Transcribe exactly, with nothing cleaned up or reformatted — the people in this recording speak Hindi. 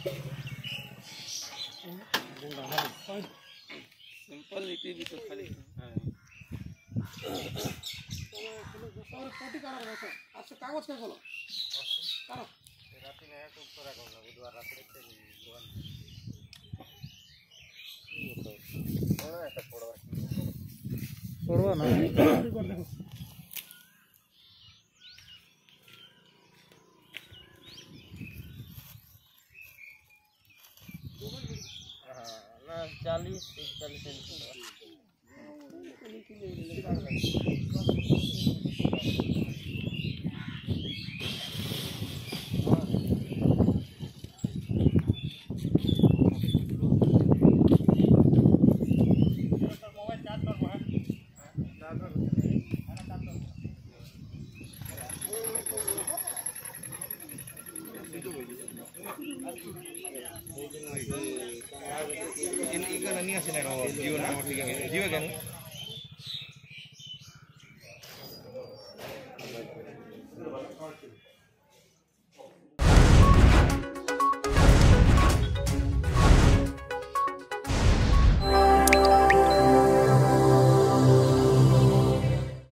सिंपल लिट्टी भी तो खाली और कोटी काढा बस आज कागज काय बोलो काढा रात्री नाही तो करा कोण बुधवार रात्री ते दोन थोड़ा ऐसा थोड़ा थोड़ा ना चालीस चालीस ini ikan ini asin ya kalau jiwa nama tiga jiwa kan